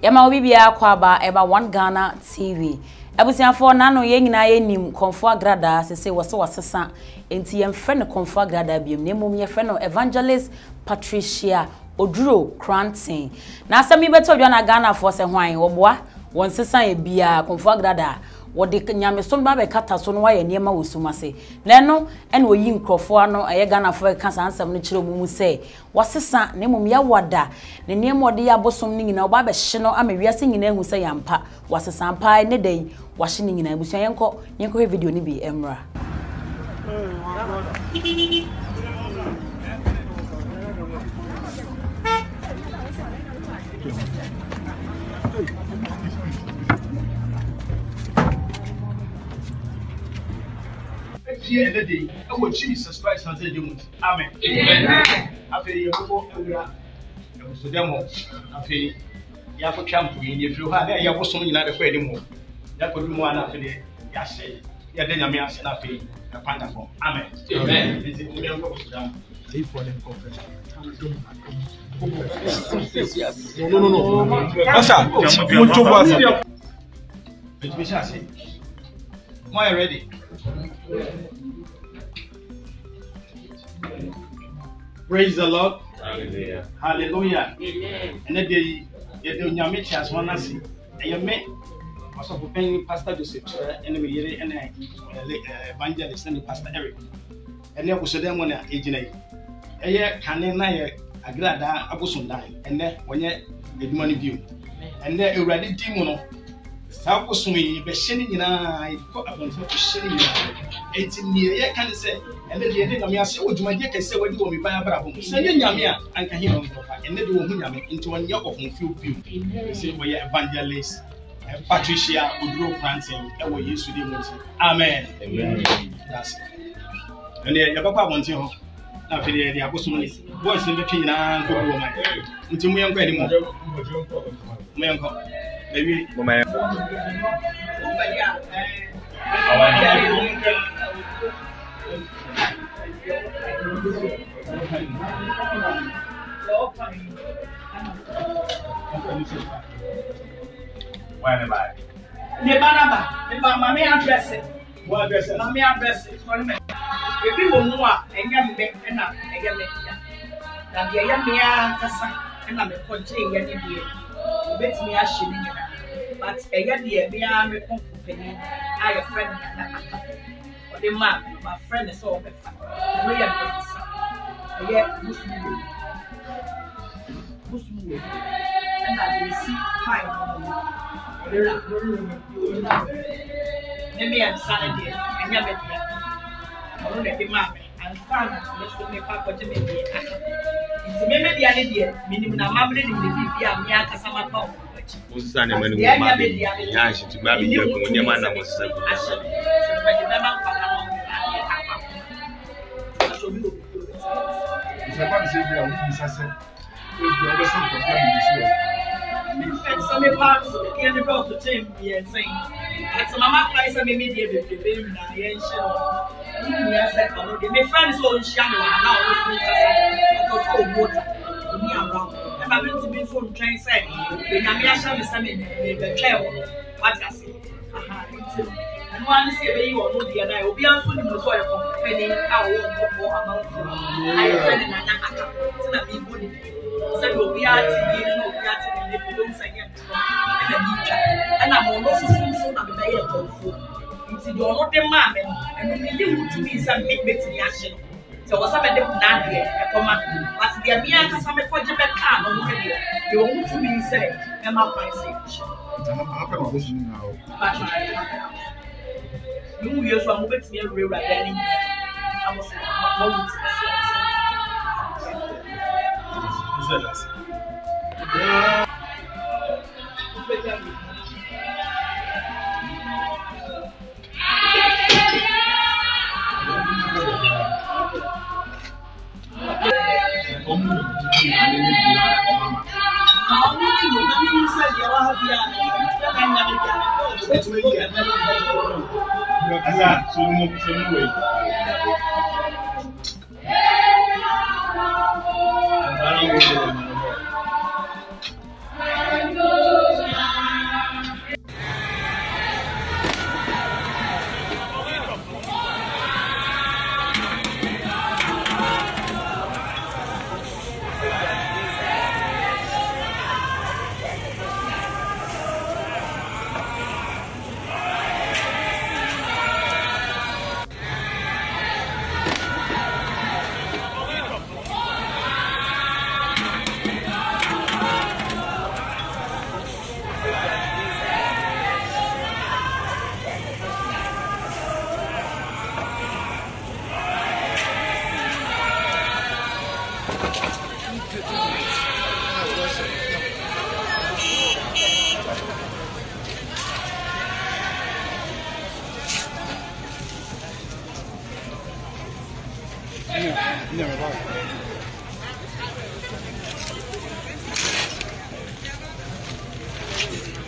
Yama obi bia kwaba eba One Ghana TV. Abusiafo nano ye nyina ye nim Nana Agradaa sese wasesa enti ye mfre no Nana Agradaa biem na mum ye fre no Evangelist Patricia Oduro Cranton. Na asami beto dwa na Ghana for se hwan oboa won sesa e bia Nana Agradaa wode nyamesom ba be kata so no wa ye niema wosumase na no ene oyi nkrofo ano eye Ghana for ka sansam no kire omumu se wasesa na mum ya wada ne niema ode ya Abosom ni nyina oba be hye no amawiase nyina ehu se yampa wasesa mpa ne dai wahye ni nyina ebusia yenko he video ni bi emra Here and the day, I will Jesus Christ has said, Amen. Amen. After you go, I was the demo. After you have a camp, if you had a Abosom in another way anymore, that would be one after the Yasay. Yeah, then I may ask a panda form. Amen. Amen. No. Why ready? Praise the Lord. Hallelujah. Hallelujah. Amen. And then you do nyame chance one asi. You met also for paying Pastor Joseph and we and evangelist and Pastor Eric. And then we saw them on the agent. A can Nana Agradaa Abosom die. And then when you money view. And then you ready demon. Sao sumi be sheni nyina iko abonso sheni nyina enti ne can say and then the nyame ase odwumaje kese wadi wo me ban abrabo se ne nyame a anka hi no ntofa enne de wo hu nyame enti won ye of feel view say we Evangelist Patricia Oduro Cranton e wo Yesu de mo say amen. Amen. That's and ya papa abonti ho na fe de Abosom ni boys be twi nyina nko wo man enti mu yenko ani mo mu yenko maybe mama why am I? Mommy address it. What address it? Mommy address it. If you want more, and you make enough, and you make it. Now, the young man, and I'm a country, and you bet me a shilling. But a young year, me, I'm a company. I have a friend, or the man, my friend is all the fun. We are yet Muslim. And I see fine. Maybe I'm Saturday, and you're with me. I don't let the map and found let's make up what you may be. It's maybe the idea, meaning I'm in the BB and Yaka Samako. Was that a man who might be Yash to marry you when your man was so good? Some parts can go to change me and saying, it's a mamma price and maybe the baby. Yes, my friends all shallow and now water. And I'm going to be from train saying, the Namiasha is something the trail. What I say, and one say you or the other will be on food in the soil for penny our amount. I have said in an act. So we are and I'm also soon I'm very helpful. It's your not the man, and we need to be some big action. So, what's up at them down here? But the American Summit for Japan can you want to be said, and my price. You use one movement near real right then. I was I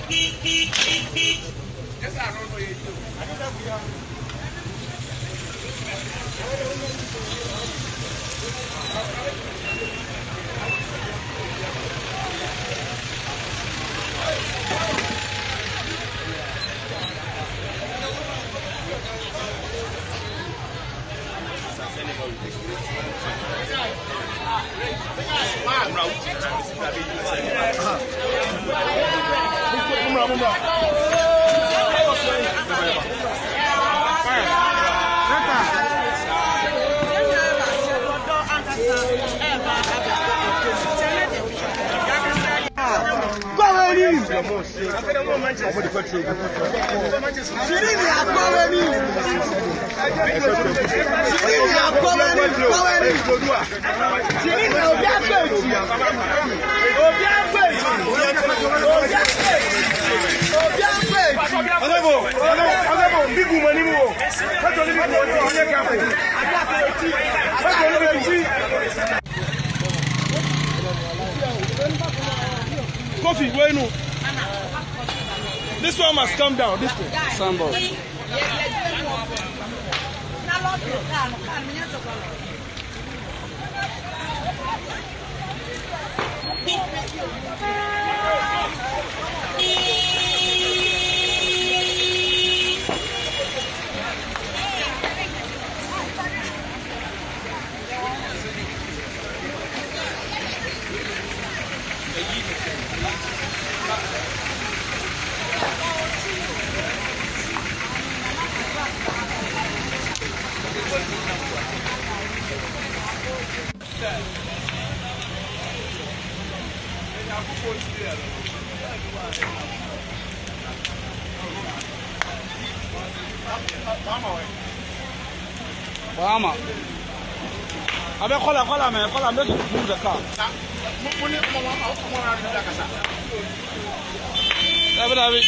Yes, I don't know you. Coffee, where you know? This one must come down. This one. Sambo. Mama. I be call man. Call make you move the car. David.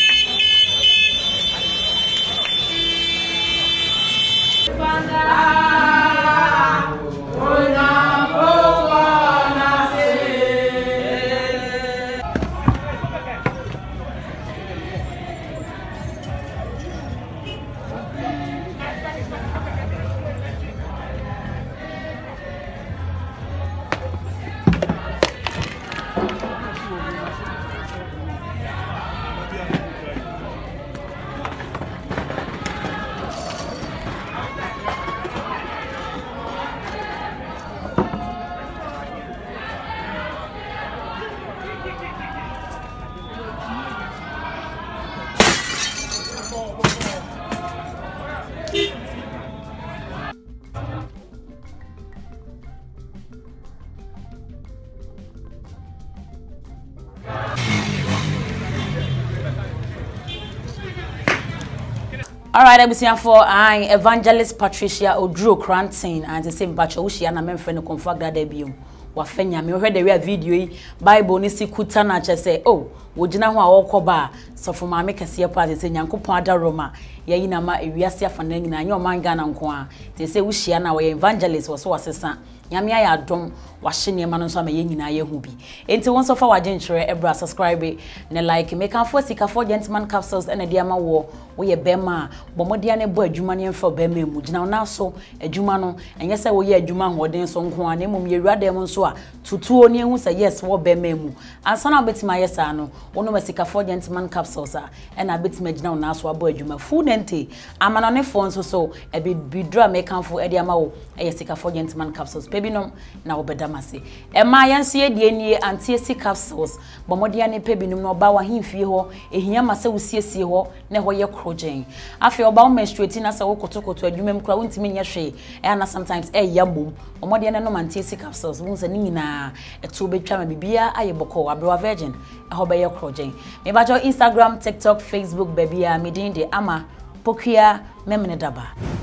All right, I'm for Evangelist Patricia Odro Cranton and the same batch of Ushia and my friend confirmed that debut. Wafenya me heard the video Bible ni si kuta na say oh wo gina ho a wokoba so for ma make kase pa say Nyankopon ada Roma ye na ma ewiase afana nyina anya o manga na nko a te say Ushia na we evangelist wo so wasesa nyame aye adom wahye ne ma no so ma ye nyina ye hu bi enti won so fa waje nkyere ebra subscribe ne like make am for sika for gentleman capsules and dia ma wo ye bema bomodia ne bo adwuma ne mfa bema mu gina na so adwuma no enye se wo ye adwuma hoden so nko a na mum ye ruade mu so a tutuo ne hu se yes wo bema mu ansa na betima yesa no wono masika for gentleman capsules a na betima gina na so abo adwuma food ente amano ne fon so e bi dra make am for e dia ma wo e sika for gentleman capsules pebinom na obedamase e ma yanso ye die nie antie sika capsules bomodia ne pebinom no ba wa himfie ho ehia ma se wusiesie ho ne ho ye krogen afi oba o menstruate na se wo kotokoto adwumem kra wontimi nye hwe e na sometimes e yabom bomodia ne no mantie sika capsules won se nyina eto betwa ma bibia aye boko abrewa virgin e ho be ye krogen me ba jo Instagram, TikTok, Facebook baby a medin de ama pokia memene daba.